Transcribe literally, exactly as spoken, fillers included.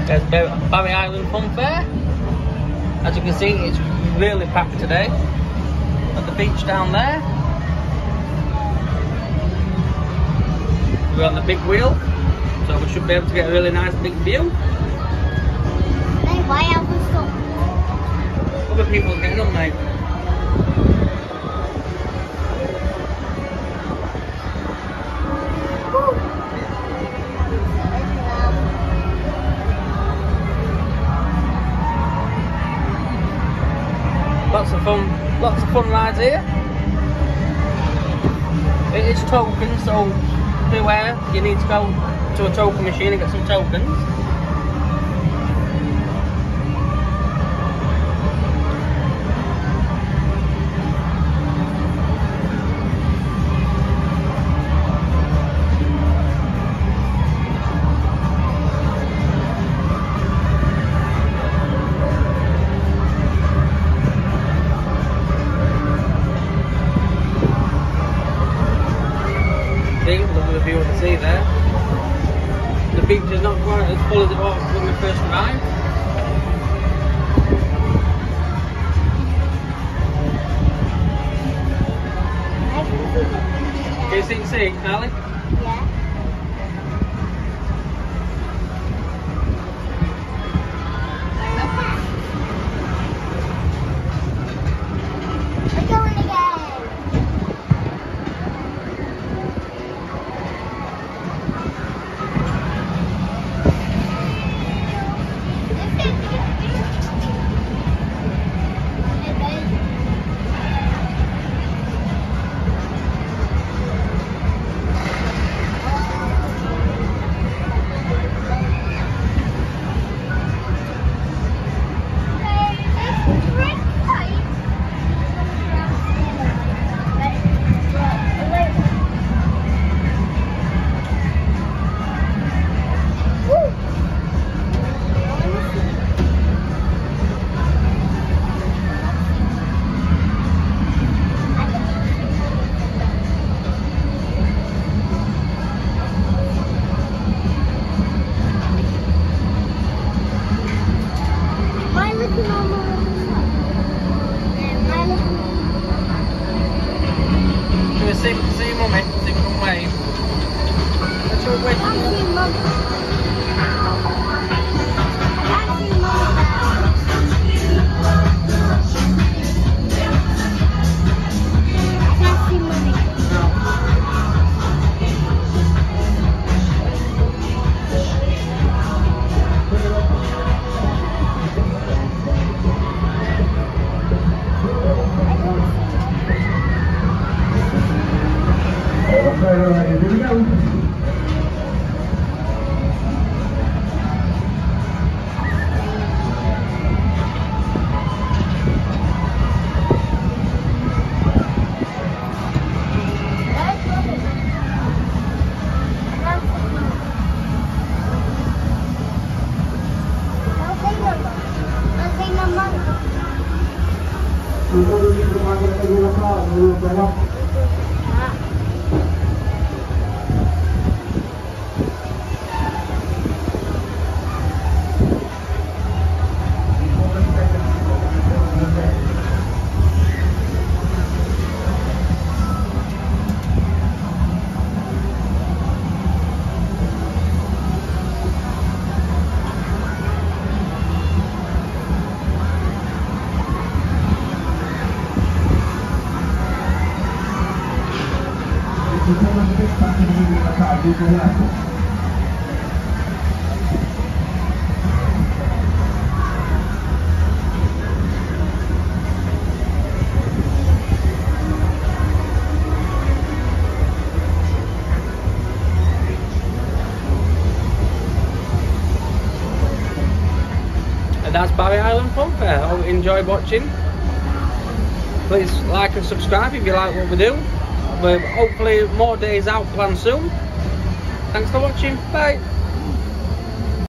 There's Barry Island Fun Fair. As you can see, it's really packed today. At the beach down there. We're on the big wheel, so we should be able to get a really nice big view. Hey, why have we stopped? Other people are getting on, mate. Lots of fun, lots of fun rides here. It is token, so beware, you need to go to a token machine and get some tokens. Lovely view of the sea there. The beach is not quite as full as it was when we first arrived. Can you see the sea, Ali? Yeah. We're going again. See, see mummy, see from wave. Let's go wave. I see mum. I see mum. I see mummy. Here we go. And that's Barry Island Fun Fair. I hope you enjoyed watching. Please like and subscribe if you like what we do. We're hopefully more days out planned soon. Thanks for watching. Bye.